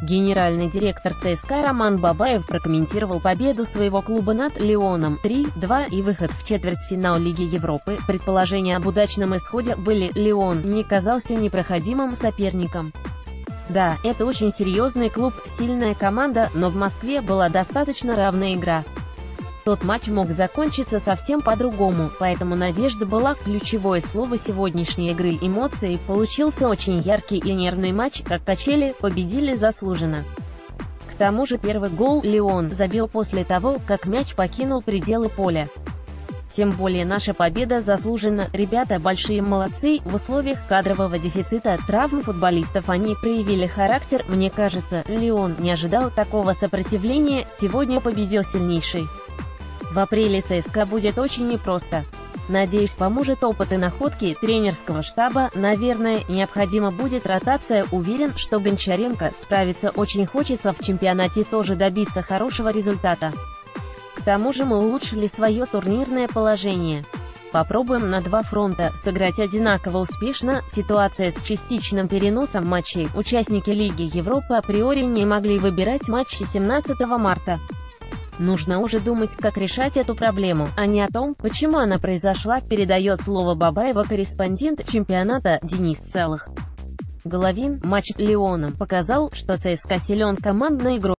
Генеральный директор ЦСКА Роман Бабаев прокомментировал победу своего клуба над Лионом 3-2 и выход в четвертьфинал Лиги Европы. Предположения об удачном исходе были: Лион не казался непроходимым соперником. Да, это очень серьезный клуб, сильная команда, но в Москве была достаточно равная игра. Тот матч мог закончиться совсем по-другому, поэтому надежда была ключевое слово сегодняшней игры. Эмоции, получился очень яркий и нервный матч, как качели, победили заслуженно. К тому же первый гол Лион забил после того, как мяч покинул пределы поля. Тем более наша победа заслужена. Ребята большие молодцы, в условиях кадрового дефицита, травм футболистов они проявили характер. Мне кажется, Лион не ожидал такого сопротивления, сегодня победил сильнейший. В апреле ЦСКА будет очень непросто. Надеюсь, поможет опыт и находки тренерского штаба. Наверное, необходима будет ротация. Уверен, что Гончаренко справится. Очень хочется в чемпионате тоже добиться хорошего результата. К тому же мы улучшили свое турнирное положение. Попробуем на два фронта сыграть одинаково успешно. Ситуация с частичным переносом матчей. Участники Лиги Европы априори не могли выбирать матчи 17 марта. Нужно уже думать, как решать эту проблему, а не о том, почему она произошла, передает слово Бабаева корреспондент чемпионата Денис Целых. Головин. Матч с Лионом показал, что ЦСКА силен командной игрой.